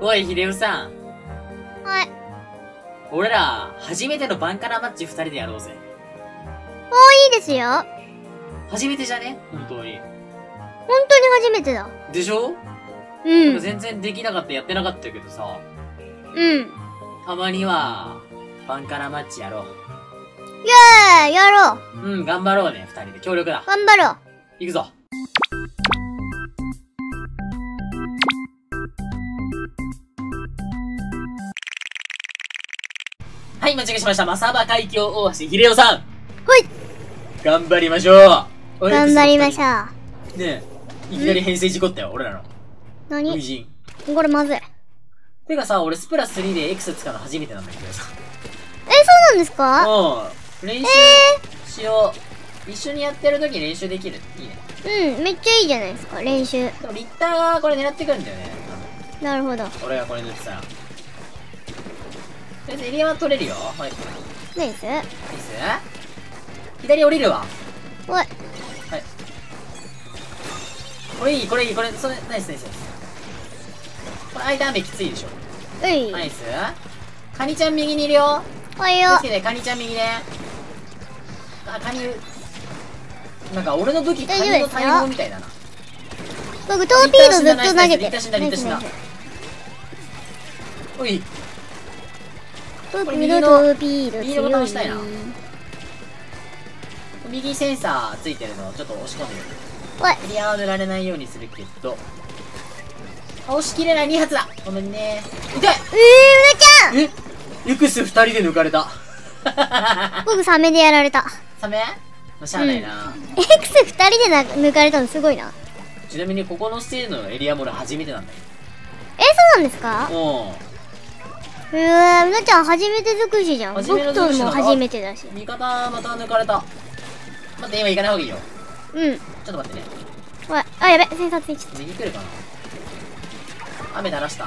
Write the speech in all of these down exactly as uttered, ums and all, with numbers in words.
おい、秀夫さん。 はい。 俺ら、初めてのバンカラマッチ二人でやろうぜ。 おー、いいですよ。 初めてじゃね本当に。 本当に初めてだ。 でしょうん。 全然できなかった、やってなかったけどさ。 うん。 たまには、バンカラマッチやろう。 イェーイやろう。 うん、頑張ろうね、二人で。協力だ。 頑張ろう。 行くぞ。はい、間違えしました。マサバ海峡大橋、秀夫さん。 ほい。 頑張りましょう。 頑張りましょう。ねえ、いきなり編成事故ったよ、俺らの。 何初陣。 これまずい。 てかさ、俺スプラススリーで X 使うの初めてなんだけどさ。 え、そうなんですか？ うん。練習しよう。一緒にやってる時練習できる。いいね。 うん、めっちゃいいじゃないですか、練習。 でもリッターがこれ狙ってくるんだよね。 なるほど。 俺がこれ塗ってたら。とりあえずエリアは取れるよ。はい。 ナイス。 ナイス。左降りるわ。 おい。 はい。これいい、これいい、これ、それ、ナイスナイスナイス。これ間雨きついでしょ。 うい。 ナイス。カニちゃん右にいるよ。 おいよ。 気をつけて、カニちゃん右ね。あ、カニ、なんか俺の武器、カニの大砲みたいだな。 僕、トーピードずっと投げてる。 リッター死んだ、リッター死んだ。おい。 トーピード、トーピード、 右のボタン押したいな。右センサーついてるのをちょっと押し込んでる。 おい。 エリアは塗られないようにするけど。押しきれないに発だ。ごめんね。痛い。 えー、うなちゃん。 え、エクス二人で抜かれた。 僕、サメでやられた。 サメ？しゃあないな。 エクス二人でな抜かれたのすごいな。 ちなみにここのステージのエリアも俺初めてなんだよ。 え、そうなんですか？ うん。 うわー、うなちゃん初めて尽くしじゃん。僕初めて尽とくしだも初めてだし。 味方また抜かれた。待って、今行かない方がいいよ。 うん。 ちょっと待ってね。 おい、あ、やべ、センサーついちゃった。 右来るかな。雨垂らした。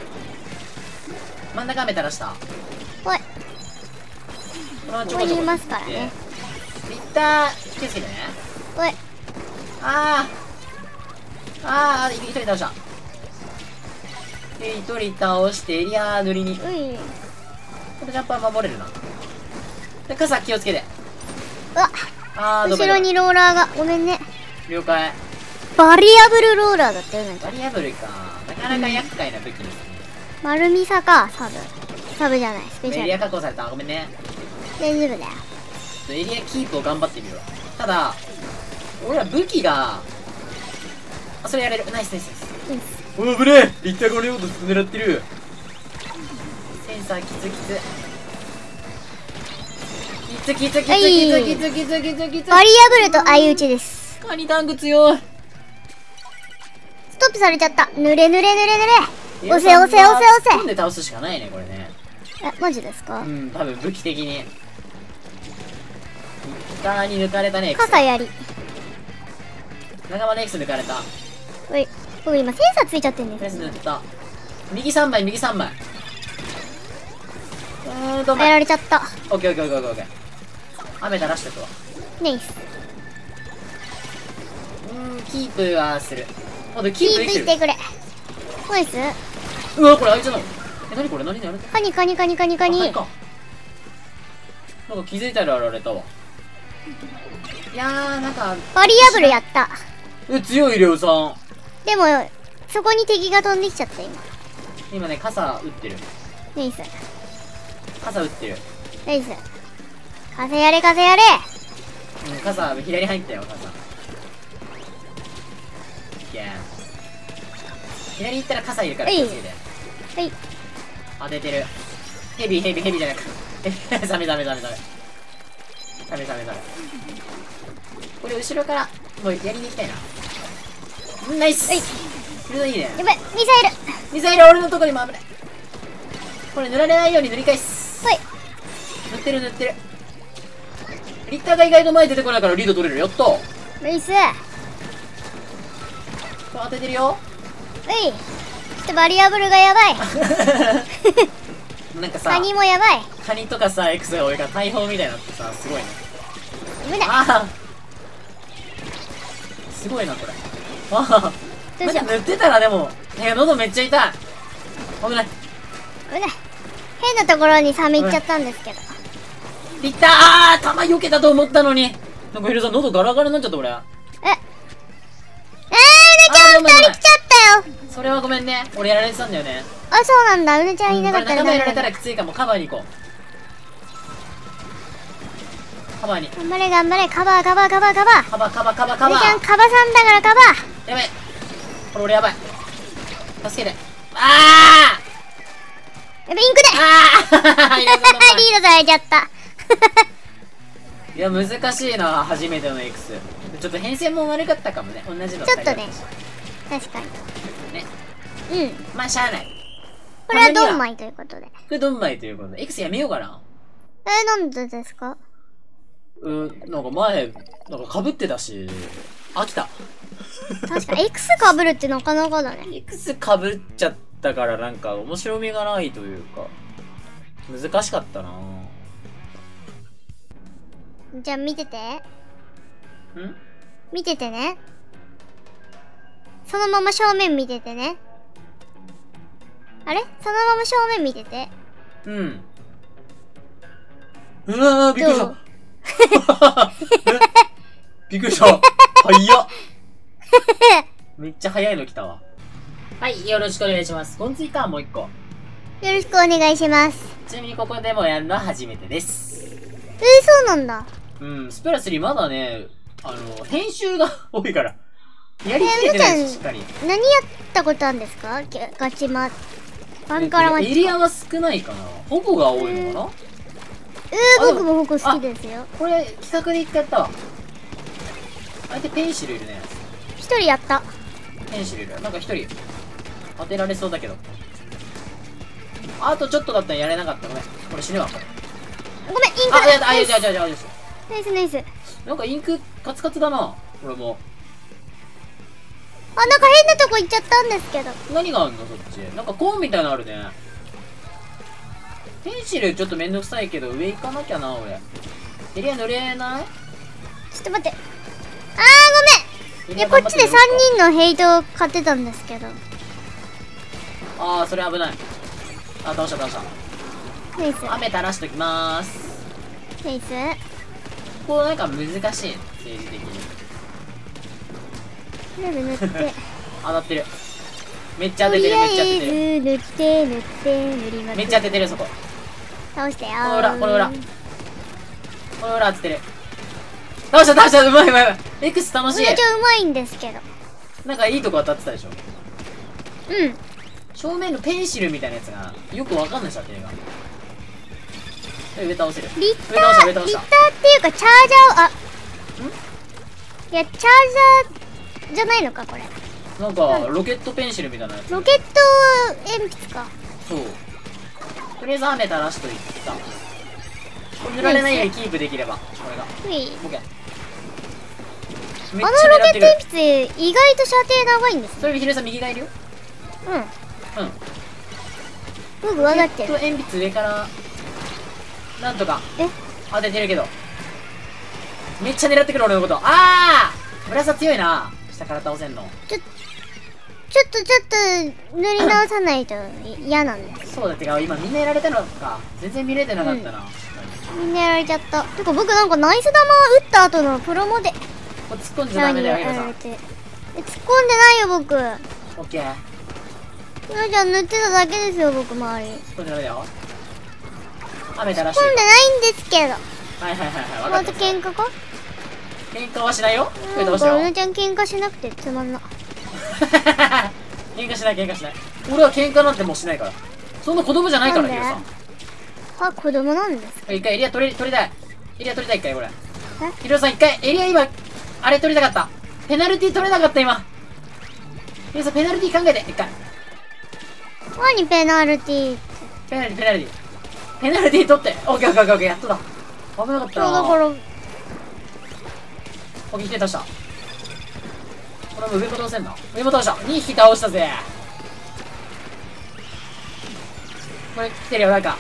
真ん中雨垂らした。 おい。 このままちょここにいこちょこますからね。 リッター、気をつけてね。 おい。 あー。あー、一人倒した。で、一人倒して、エリア塗りに。 うい。 このジャンパー守れるな。で、傘気をつけて。 うわ。 あー、 後ろにローラーが。ごめんね。 了解。 バリアブルローラーだったよね。 バリアブルか。なかなか厄介な武器ですね。 丸ミサか、サブ。サブじゃない、スペシャル。 エリア確保された。ごめんね。 大丈夫だよ。 エリアキープを頑張ってみるわ。ただ、俺ら武器が、あ、それやれる。ナイスナイスナイス。おー、ぶれリッターが俺を狙ってる。センサーきつきつ。きつきつきつきつきつきつきつきつ。 バリアブルと相打ちです。 カニタンク強い。 ストップされちゃった。濡れ濡れ濡れ濡れ。押せ押せ押せ押せ。 飛んで倒すしかないね、これね。 え、マジですか？ うん、多分武器的に。リッターに抜かれたね。 傘やり。 仲間の X 抜かれた。 おい、僕今センサーついちゃってんです。 フェス塗った。右さんまい、右さんまい。うーんと、 やられちゃった。 オッケーオッケーオッケーオッケー。雨垂らしてくわ。 ナイス。 うーん、キープはする。あ、で、キキープープできてる。 してくれ。ナイス。 うわ、これあいつなの。え、なにこれ、なになにカニカニカニカニカニ。 なんか気づいたらやられたわ。いやー、なんか。 バリアブルやった。 え、強い、レオさん。 でも、そこに敵が飛んできちゃった今。 今ね、傘撃ってる。 ナイス。 傘撃ってる。 ナイス。風やれ風やれ。 うん、傘、左入ったよ、傘。いやー。左行ったら傘いるから気をつけて。 はい。 当ててる。ヘビヘビヘビじゃなく。サメサメサメサメ。サメサメサメ。これ後ろから、もうやりに行きたいな。ナイス。はい。これいいね。 やばい、ミサイル。 ミサイル俺のとこにも危ない。これ塗られないように塗り返す。 はい。 塗ってる塗ってる。リッターが意外と前出てこないからリード取れる。やった。 ナイス。 当ててるよ。 はい。ちょっとバリアブルがやばい。 なんかさ、 カニもやばい。 カニとかさ、X が多いから大砲みたいになってさ、すごいね。 危ない。 ああすごいな、これ。ああなんか塗ってたらでも、いや、喉めっちゃ痛い。 危ない。 危ない。変なところにサメ行っちゃったんですけど。 いったー、弾避けたと思ったのに。なんかヒロさん、喉ガラガラになっちゃった、俺。 え。えー、うねちゃんふたり来ちゃったよ。 それはごめんね。俺やられてたんだよね。 あ、そうなんだ。うねちゃんいなかったら。 仲間やられたらきついかも。カバーに行こう。カバーに。 頑張れ頑張れ。カバーカバーカバーカバー。 カバーカバーカバーカバー。 うねちゃんカバさんだからカバー。 やばい。これ俺やばい。助けて。あやべ、インクで。 ああリードされちゃった。 いや、難しいな、初めての X。ちょっと編成も悪かったかもね。同じのちょっとね。確かに。 ね。 うん。 まあ、しゃあない。 これはドンマイということで。これドンマイということで。X やめようかな。 えー、なんでですか？ うん、なんか前、なんか被ってたし、飽きた。 確かに X 被るってなかなかだね。 X 被っちゃったからなんか面白みがないというか、難しかったな。 じゃあ見てて。 ん？ 見ててね。そのまま正面見ててね。あれ？そのまま正面見てて。 うん。うわー、びっくりした。びっくりした。早っ。めっちゃ早いの来たわ。はい、よろしくお願いします。コンツイターもう一個。よろしくお願いします。 ちなみにここでもやるのは初めてです。 えー、そうなんだ。 うん、スプラスリーまだね、あの、編集が多いから。やりきれてないし、しっかり。 何やったことあるんですか？ガチマ。バンカラマッチ。 エリアは少ないかな。保護が多いのかな。 えー、僕も保護好きですよ。 これ、企画で一回やったわ。相手ペンシルいるね。 一人やった。 ペンシルいる。なんか一人、当てられそうだけど。あとちょっとだったらやれなかった。ごめん。これ死ぬわ、これ。 ごめん、インク。 あ、やった、あ、いやいやいやいや、ナイスナイス。 なんかインク、カツカツだな。これも。 あ、なんか変なとこ行っちゃったんですけど。 何があるのそっち。なんかコーンみたいなのあるね。ペンシルちょっとめんどくさいけど、上行かなきゃな、俺。エリア塗れない？ ちょっと待って。あー、ごめん。いや、こっちでさんにんのヘイトを買ってたんですけど。 あー、それ危ない。あ、倒した倒した。 ナイス。 雨垂らしときまーす。 ナイス。 こうなんか難しい、政治的に。 塗る塗って。 当たってる。めっちゃ当ててる、めっちゃ当ててる。 塗って塗って塗りまくる。 めっちゃ当ててる、そこ。 倒したよー。 この裏、この裏。この裏当ててる。倒した倒した、うまいうまいうまい。X 楽しい。 めっちゃうまいんですけど。 なんかいいとこ当たってたでしょ。 うん。 正面のペンシルみたいなやつがよくわかんないし、当てが。上倒せる。 リッター、リッターっていうかチャージャーを、あ、んいや、チャージャーじゃないのか、これ。 なんか、ロケットペンシルみたいなやつ。 ロケット鉛筆か。 そう。とりあえず雨垂らしといった。これ塗られないようにキープできれば。これが。 うい。 オッケー。 あのロケット鉛筆、意外と射程長いんですね。 それ、ひるさん右がいるよ。 うん。 うん。 僕分かってる。 ロケット鉛筆上から、なんとか、 え当ててるけど。めっちゃ狙ってくる俺のこと。あーブラザー強いな。下から倒せんの。 ちょ、ちょっとちょっと、塗り直さないと嫌なんです。 そうだってか、今みんなやられたのか。全然見れてなかったな。 うん、みんなやられちゃった。てか僕なんかナイス玉打った後のプロモで。 これ突っ込んじゃダメだよ、ヒロさん。 え、突っ込んでないよ、僕。 オッケー。 ひろちゃん塗ってただけですよ、僕周り。 突っ込んじゃダメだよ。雨垂らして突っ込んでないんですけど。 はいはいはいはい、分かまたった。 喧嘩か？ 喧嘩はしないよ。これどなうんしよう。 かお姉ちゃん喧嘩しなくてつまんな。 喧嘩しない喧嘩しない。俺は喧嘩なんてもうしないから。そんな子供じゃないから、ヒロさん。 あ、子供なんですか？ 一回エリア取り、取りたい。エリア取りたい、一回これ。ヒロさん一回、エリア今、あれ取りたかった。ペナルティ取れなかった、今。ヒロさんペナルティ考えて、一回。 何ペナルティーって。 ペナルティ、ペナルティ。ペナルティ取って。オッケーオッケーオッケー、やっとだ。危なかったな。 だから、 オッケー、引き倒した。これも上も倒せんな。上も倒した。にひき倒したぜ。これ来てるよ、なんか。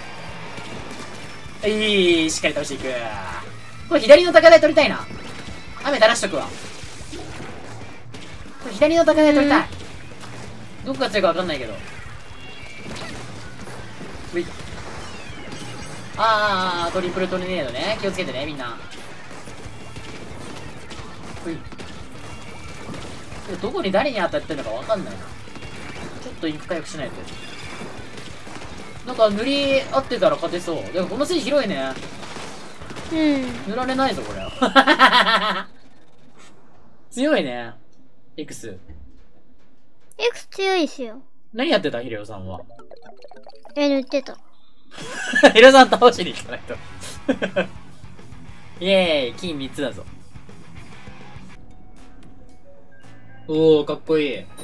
いい、しっかり倒していく。これ左の高台取りたいな。雨垂らしとくわ。これ左の高台取りたい。どこが強いかわかんないけど。 うい。あー、トリプルトルネードね。気をつけてね、みんな。うい。どこに誰に当たってるのかわかんないな。ちょっとインク回復しないと。なんか塗り合ってたら勝てそう。でもこのステージ広いね。 うん。 塗られないぞ、これ。強いね。X。 X 強いっすよ。 何やってたヒレオさんは。 え、塗ってた。 ヒレオさん倒しに行かないと。イェーイ、金みっつだぞ。おー、かっこいい。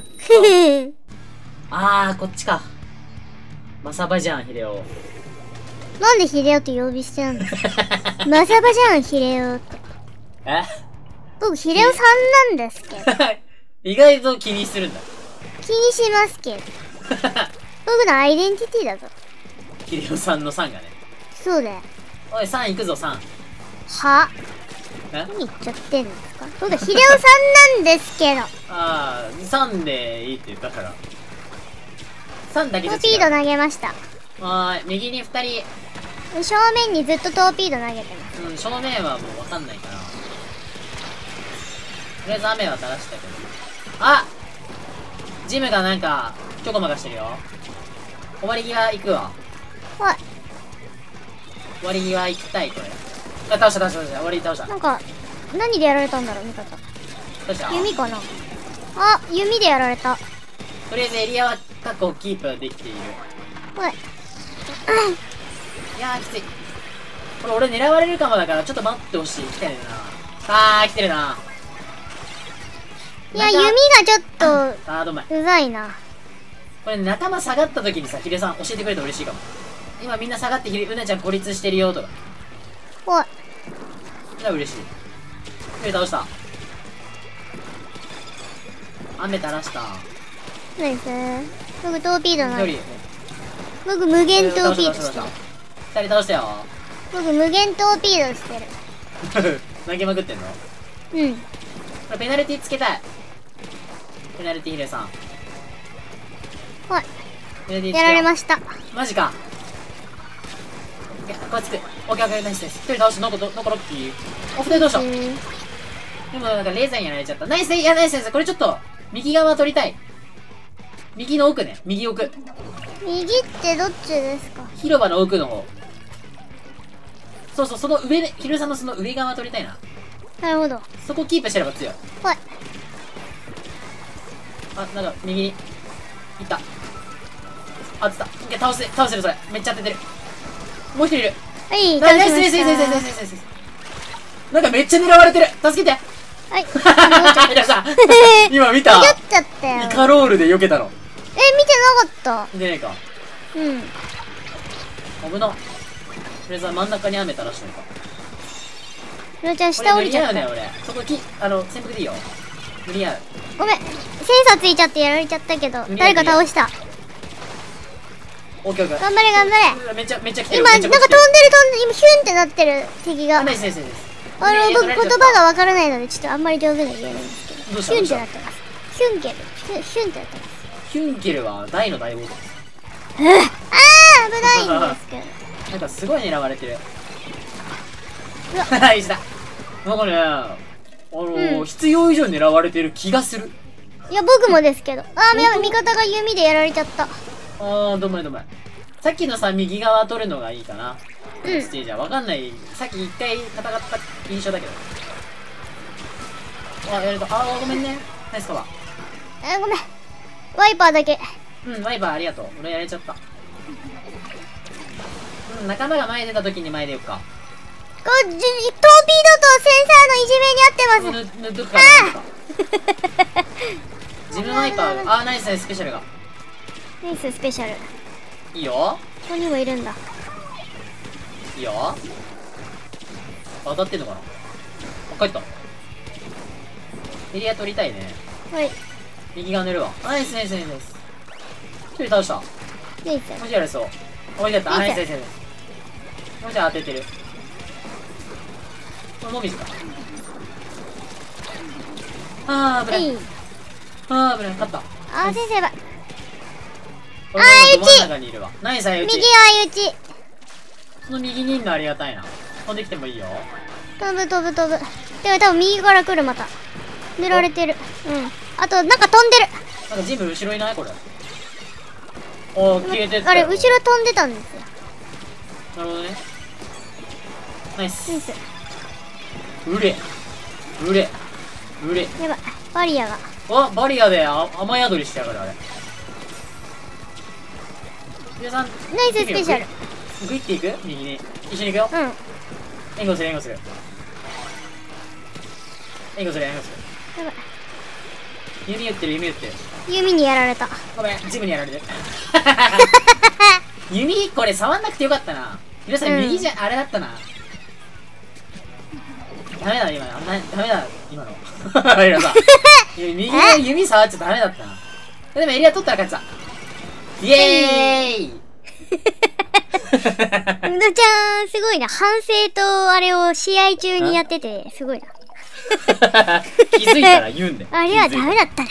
あー、こっちか。マサバじゃん、ヒレオ。 なんでヒレオって呼び捨てなの？マサバじゃん、ヒレオって。 え僕、ヒレオさんなんですけど。 意外と気にするんだ。 気にしますけど。僕のアイデンティティだぞ。 ヒレオさんのさんがね。 そうだよ。 おい、さん行くぞ、さん。 はえ何言っちゃってんですか？僕、ヒレオさんなんですけど。 あー、さんでいいって言ったから。さんだけトで違う。 ーピード投げました。 はーい、右にふたり。 正面にずっとトーピード投げてます。 うん、正面はもうわかんないから。とりあえず雨は垂らしたけど。あジムがなんか、ちょこまかしてるよ。終わり際行くわ。 はい。 終わり際行きたい、これ。あ、倒した倒した倒した。終わり倒した。 なんか、何でやられたんだろう、味方。 どうした弓かなあ、弓でやられた。 とりあえずエリアは確保キープできている。 はい。 いやー、きつい。これ俺狙われるかもだからちょっと待ってほしい。来てるな。あー、来てるな。 いや、弓がちょっと、 あー、どんまい。 うざいな。 これ仲間下がった時にさ、ヒデさん教えてくれると嬉しいかも。今みんな下がって、ひれうなちゃん孤立してるよとか。 おい。 じゃあ嬉しい。ヒデ倒した。雨垂らした。 ナイス。僕トーピードな緑。 僕無限トーピードしてる。 二人倒したよ。 僕無限トーピードしてる。 投げまくってんの？ うん。 これペナルティつけたい。ペナルティヒデさん。 はい。 ペナルティつけよう。 やられました。 マジか。いや、これつく。オッケーオッケー、ナイスです。一人倒して、ノコ、ノコロッキー。お、二人倒した。でもなんかレーザーにやられちゃった。ナイス、いや、ナイスです。これちょっと、右側取りたい。右の奥ね。右奥。 右ってどっちですか？ 広場の奥の方。そうそう、その上で、ヒルさんのその上側取りたいな。 なるほど。 そこキープしてれば強い。 はい。 あ、なんか、右に。いった。当てた。いや、倒せ、倒せる、それ。めっちゃ当ててる。もう一人いる。 はい、 ナイス、 倒ナイス、ナイス、ナイス、ナイス、 しましナイス、ナイス。なんかめっちゃ狙われてる。助けて。 た。はい。 いらっしゃ今見た。 逃げちゃったよ。 イカロールで避けたの。 え、見てなかっ見てねえか。 た。うん。 危な。とりあえず真ん中に雨垂らしてるか。 ひろちゃん下降りちゃった。 俺無理合うね、俺。そこき、あの、潜伏でいいよ。無理合う。 ごめん。センサーついちゃってやられちゃったけど、 無理や誰か倒した。 オッケーオッケー。 頑張れ頑張れ。 めっちゃ、めっちゃ来てる。 今、なんか飛んでる飛んでる、今ヒュンってなってる敵が。 あ、ナイスナイスナイス。 あの、僕言取られちゃった葉がわからないので、ちょっとあんまり上手には言えないんですけど。 どうしたヒュンってなってます。ヒュンケル。ヒュン、ヒュンってなってます。 ヒュンケルは大の大王だ。 あー危ないんですけど。 なんかすごい狙われてる。 うわはい、石だ。なんかね、あのーうん必要以上に狙われてる気がする。 いや、僕もですけど。あー、やばい、味方が弓でやられちゃった。 あー、どんまいどんまい。さっきのさ、右側取るのがいいかな。 うんステージは。わかんない。さっき一回戦った印象だけど。あ、やると。あー、ごめんね。ナイスカバえー、ごめん。ワイパーだけ。 ー。うん、ワイパーありがとう。俺やれちゃった。うん、仲間が前に出た時に前出ようか。 こう、じトーピードとセンサーのいじめにあってます。 ぬ、ぬっとくからなんとか。自分ワイパーが、あー、ナイスナイススペシャルが。 ナイススペシャル。こいいよ。 こにもいるんだ。 いいよ。当たってんのかなあ、帰った。エリア取りたいね。 はい。 右側塗るわ。あ、ナイスナイスナイスナイス。一人倒した。もナイス。 しやれそう。おいしやった。あ、ナイナイススナイスナイス。もし当ててる。これもみじか。あー、危ない。 はい。 あー、危ない。勝った。 あー、先生やばい。 俺のど真ん中にいるわ。何さ、相打ち。 右は相打ち。 その右にいんのありがたいな。飛んできてもいいよ。 飛ぶ飛ぶ飛ぶ。でも多分右から来るまた。塗られてる。うん。あと、なんか飛んでる。 なんかジム後ろいないこれ。おー、消えてった。 あれ、後ろ飛んでたんですよ。 なるほどね。ナイス。 ナイス。 うれ。うれ。うれ。 やばい。バリアが。 あ、バリアであ雨宿りしてやがる、あれ。皆さん、 ナイススペシャル。 グイっていく右に。一緒に行くよ。 うん。 援護する、援護する。援護する、援護する。 やばい。 弓打ってる、弓打ってる。 弓にやられた。 ごめん、ジムにやられてる。弓、これ触んなくてよかったな。皆さん、右じゃ、あれだったな。ダメだ、今の。ダメだ、今の。皆さん。右の弓触っちゃダメだったな。でもエリア取ったら勝ちだ。イエーイうのちゃん、すごいな。反省とあれを試合中にやってて、すごいな。 気づいたら言うんだよ。 あれはダメだったな。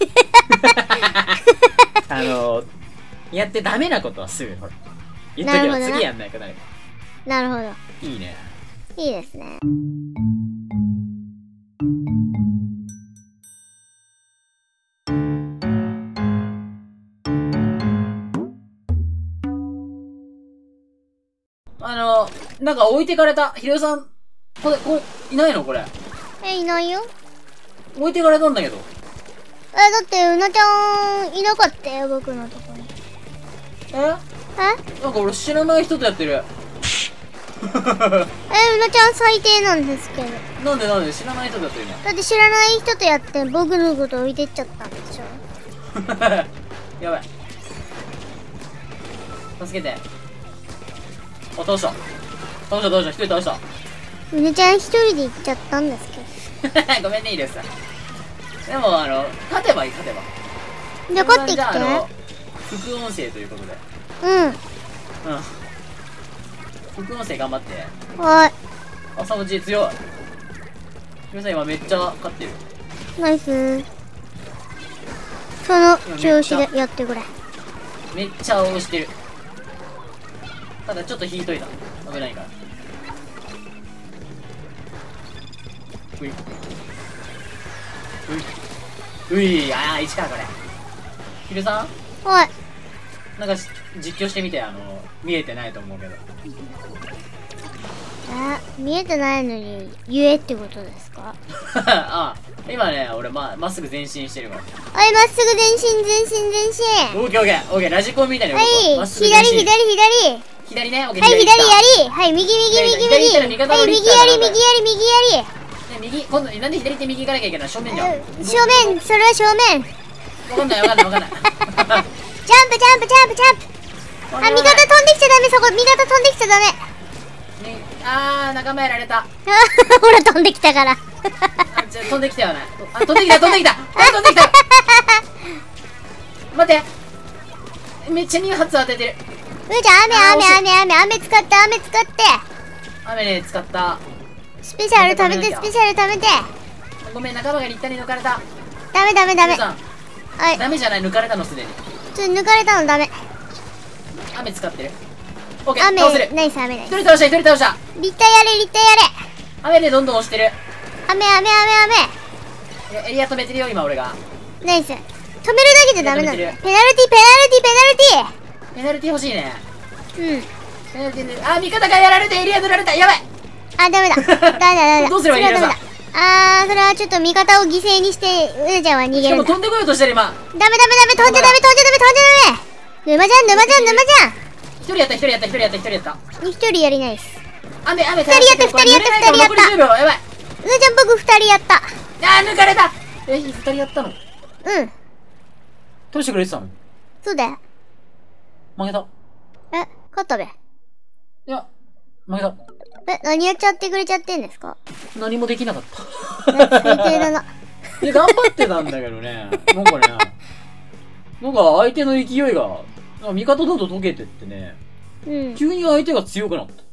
あの、やってダメなことはすぐ、ほら。言っとけば次やんないかなる。 なるほど。 いいね。 いいですね。 あの、なんか置いてかれた。ひろゆさん、これ、これ、いないのこれ。 え、いないよ。 置いてかれたんだけど。 え、だって、うなちゃん、いなかったよ、僕のとこに。 ええなんか俺知らない人とやってる。 え、うなちゃん最低なんですけど。 なんでなんで知らない人とやってるのだって知らない人とやって僕のこと置いてっちゃったんでしょ。 やばい。助けて。あ、倒した。倒した、倒した。一人倒した。 うなちゃん一人で行っちゃったんですけど。 ごめんね、いいです。でも、あの、勝てばいい、勝てば。 じゃあ勝ってきて。 あの、副音声ということで。 うん。 うん。副音声頑張って。 はーい。 あ、サムチ強い。皆さん今めっちゃ勝ってる。 ナイス。その調子でやってくれ。 めっちゃ押してる。ただちょっと引いといた。危ないから。うい。うい。うい。ああ、いちか、これ。ひるさんはい。 なんか実況してみて、あの、見えてないと思うけど。 え、見えてないのに言えってことですか？ ああ、今ね、俺ま、まっすぐ前進してるから。 はい、まっすぐ前進、前進、前進。 オッケーオッケー、オッケー、ラジコンみたいに動こう。 はい、 まっすぐ前左、 進左、左。 左ね、オッケー。 はい、左左行っやり。はい、右、右、右、右。 左行ったら味方はい、右のリッターやり、 だな右やり、右やり。 た右、今度、なんで左手右行かなきゃいけない正面じゃん。わ正面、それは正面。 かんないわかんないわかんない。 ジャンプ、ジャンプ、ジャンプ、ジャンプ。あ、味方飛んできちゃダメ、そこ。味方飛んできちゃダメ。 ね、あー、仲間やられた。 ほら、飛んできたから。 あ、ちょ、飛んできたよね。あ、飛んできた、飛んできた。あ、飛んできた。待って。めっちゃに発当ててる。 うーちゃん、雨、雨、雨、雨、雨使って、雨使って。 雨ね、使った。 スペシャル食べて、スペシャル食べて。 ごめん、仲間が立体に抜かれた。 ダメ、ダメ、ダメ。 さんはい。 ダメじゃない、抜かれたのすでに。 ちょっと抜かれたのダメ。 雨使ってる。オッケー、倒せる。 雨、ナイス、雨、ナイス。 一人倒した、一人倒した。 立体やれ、立体やれ。 雨でどんどん押してる。 雨、雨、雨、 エリア止めてるよ、今俺が。 雨。ナイス。止めるだけじゃダメなの。ペナルティ、ペナルティ、ペナルティ。 ペナルティ欲しいね。 うん。 ペナルティで、あ、味方がやられてエリア取られた。やばい。 あ、ダメだ。ダメだ、ダメだ。 どうすればいいのそれはダメだ。あー、それはちょっと味方を犠牲にして、うなちゃんは逃げしかるんだ。 も飛んでこようとしてる今。 ダメダメダメ、飛んじゃダメ、飛んじゃダメ、飛んじゃダメ。沼ちゃん、沼ちゃん、沼ちゃん。 一人やった、一人やった、一人やった、一人やった。 一人やりないです。 雨、雨、 二人やった、二人やった、二人やった。 残りじゅうびょう、やばい。 うなちゃん、僕二人やった。 あー、抜かれた。え、二人やったのうん。 どうしてくれてたのそうだよ。 負けた。 え、勝ったべ。 いや、負けた。 え、何やっちゃってくれちゃってんですか？ 何もできなかっえ最低だな。 た。いや、頑張ってたんだけどね。なんかね、なんか相手の勢いが、なんか味方だと溶けてってね、 うん。 急に相手が強くなった。